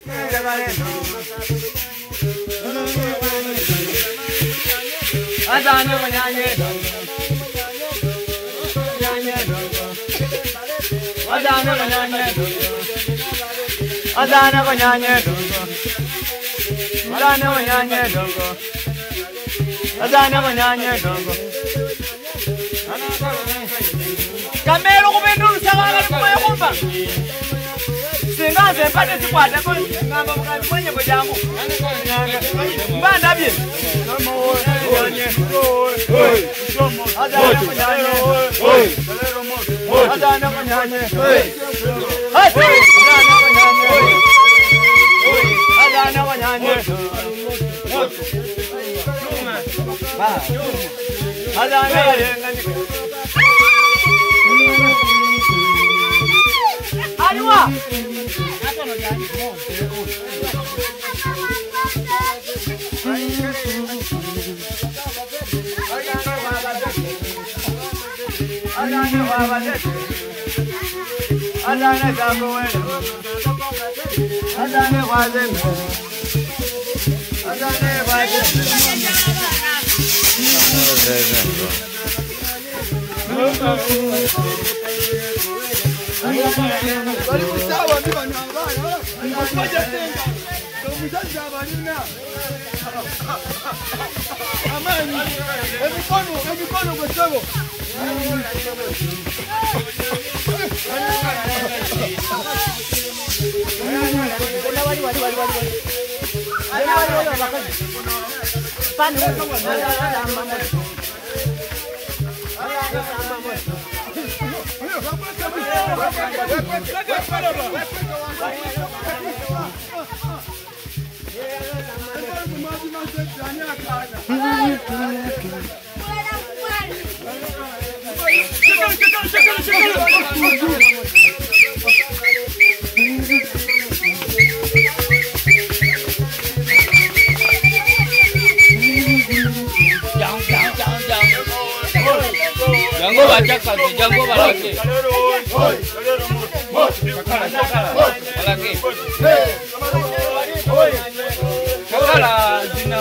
Camelo kubendulu sakala kumoya kumba. Singaze mpate sikwata ko ngamba mukati mwenye bojangu. Mbanda bye. Aliwa. Jango baca kaki, jango balaki. Balaki. Kakala zina.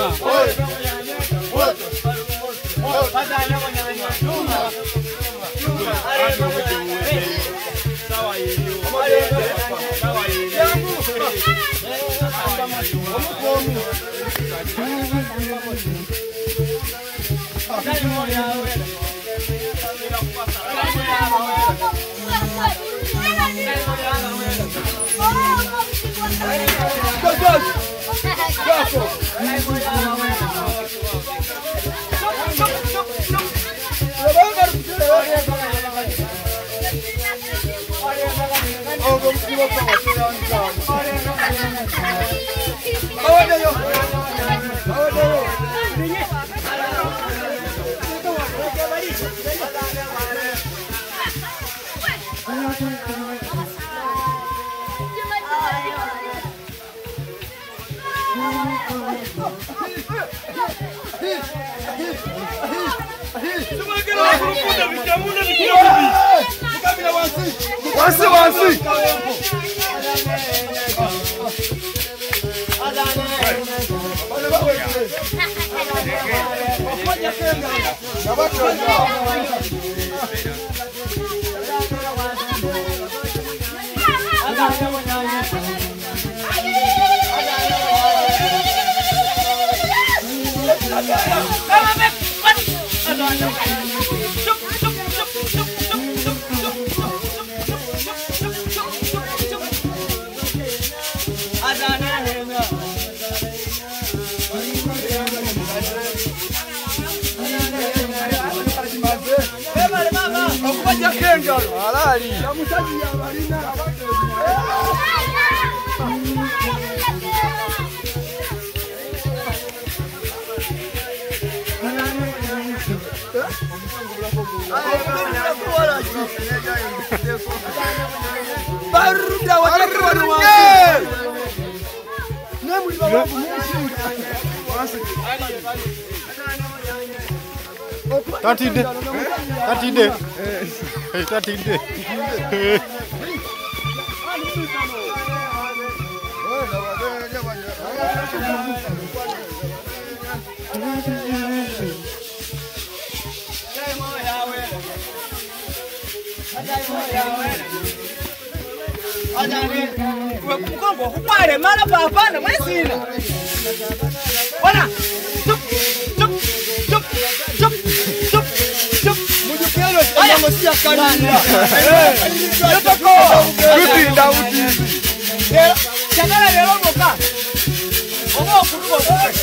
Mkongo kupale mara papana mwesina. Ona. Chup chup chup chup chup chup. Mujukelo yangosia kanina. Yotoko. Ruti Daudi. Chagala lelo boka. Ogo kurugo.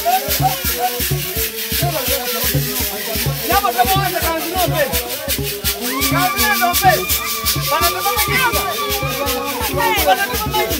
Nyama kama wanda kanzino mbe. Kanzino mbe. Bana kama nyama. Bana kama nyama.